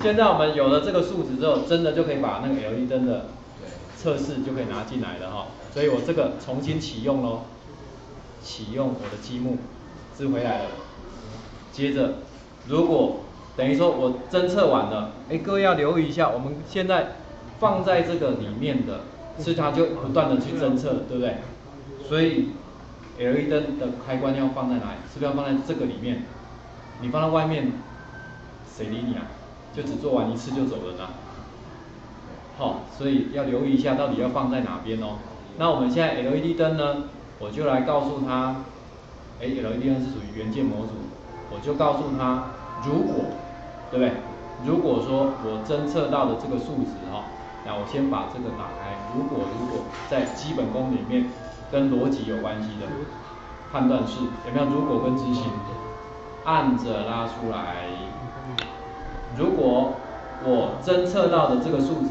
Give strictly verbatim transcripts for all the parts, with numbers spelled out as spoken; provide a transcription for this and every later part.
现在我们有了这个数值之后，真的就可以把那个 L E D 灯的测试就可以拿进来了哈。所以我这个重新启用咯，启用我的积木是回来了。接着，如果等于说我侦测完了，哎，各位要留意一下，我们现在放在这个里面的，是它就不断的去侦测，对不对？所以 L E D 灯的开关要放在哪里？是不是要放在这个里面？你放在外面，谁理你啊？就只做完一次就走人了。好、哦，所以要留意一下到底要放在哪边哦。那我们现在 L E D 灯呢，我就来告诉他，哎 ，L E D 灯是属于元件模组，我就告诉他，如果，对不对？如果说我侦测到的这个数值哈、哦，那我先把这个打开。如果如果在基本功里面跟逻辑有关系的判断式，有没有如果跟执行？按着拉出来。如果我侦测到的这个数值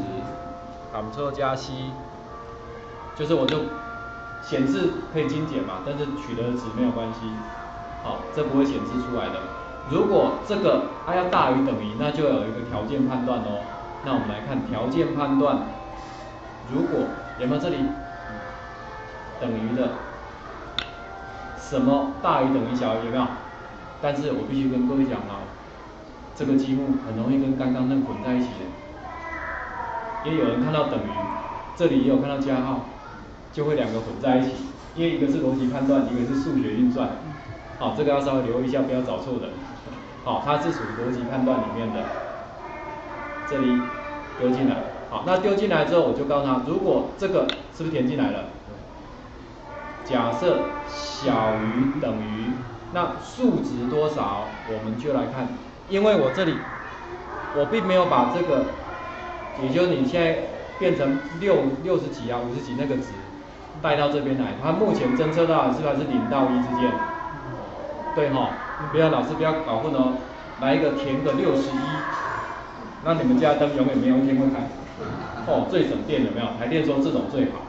，Ctrl 加 C， 就是我就显示可以精简嘛，但是取得的值没有关系，好，这不会显示出来的。如果这个它、啊、要大于等于，那就有一个条件判断哦。那我们来看条件判断，如果有没有这里等于的，什么大于等于小于有没有？但是我必须跟各位讲啊。这个积木很容易跟刚刚那个混在一起的，因为有人看到等于，这里也有看到加号，就会两个混在一起，因为一个是逻辑判断，一个是数学运算，好，这个要稍微留意一下，不要找错人。好，它是属于逻辑判断里面的，这里丢进来，好，那丢进来之后，我就告诉他，如果这个是不是填进来了？假设小于等于，那数值多少？我们就来看。因为我这里，我并没有把这个，也就是你现在变成六六十几啊、五十几那个值带到这边来，它目前侦测到的是不是零到一之间？对哈、哦，不要老师不要搞混哦，来一个填个六十一，那你们家灯永远没有一天会开。哦，最省电有没有？台电说这种最好，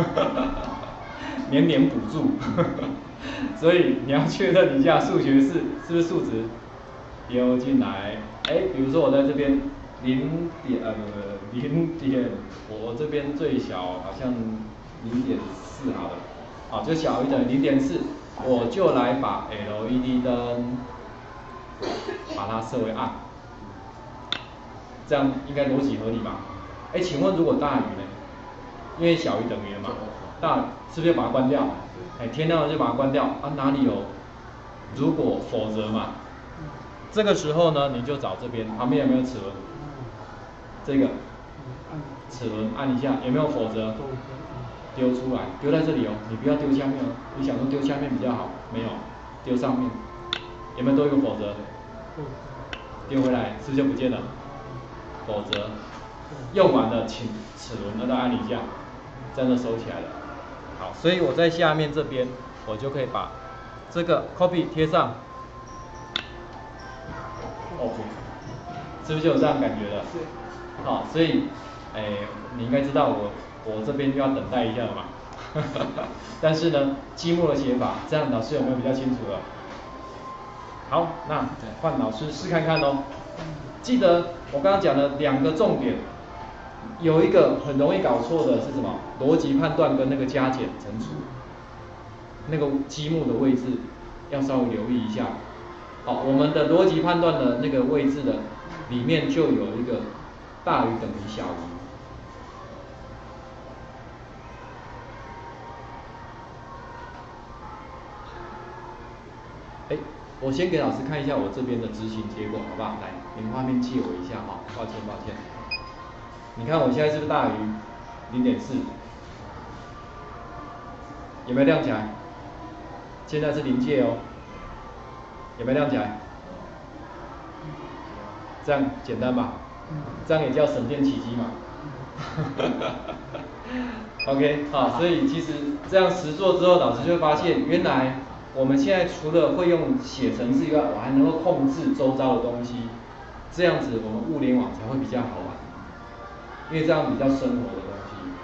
年年补助，所以你要确认一下数学是是不是数值。丢进来，哎，比如说我在这边零点呃不不零点，我这边最小好像零点四好了，好就小于等于零点四，我就来把 L E D 灯把它设为暗，这样应该逻辑合理吧？哎，请问如果大于呢？因为小于等于了嘛，大是不是要把它关掉？哎，天亮了就把它关掉啊？哪里有？如果否则嘛。这个时候呢，你就找这边旁边有没有齿轮？这个齿轮按一下，有没有否则？丢出来，丢在这里哦，你不要丢下面哦。你想说丢下面比较好，没有，丢上面。有没有多一个否则？丢回来，是不是就不见了？否则，用完了，请齿轮那再按一下，这样就收起来了。好，所以我在下面这边，我就可以把这个 copy 贴上。哦，是不是就有这样感觉了？好、哦，所以，哎，你应该知道我我这边要等待一下了嘛。但是呢，积木的写法，这样老师有没有比较清楚了？好，那换老师试看看哦。记得我刚刚讲的两个重点，有一个很容易搞错的是什么？逻辑判断跟那个加减乘除，那个积木的位置要稍微留意一下。好，我们的逻辑判断的那个位置的里面就有一个大于等于小于。哎，我先给老师看一下我这边的执行结果，好不好？来，你画面借我一下哈，抱歉抱歉。你看我现在是不是大于零点四？有没有亮起来？现在是临界哦，有没有亮起来？这样简单吧？这样也叫省电奇迹嘛。OK， 好，所以其实这样实做之后，老师就会发现，原来我们现在除了会用写程式以外，我还能够控制周遭的东西，这样子我们物联网才会比较好玩，因为这样比较生活的东西。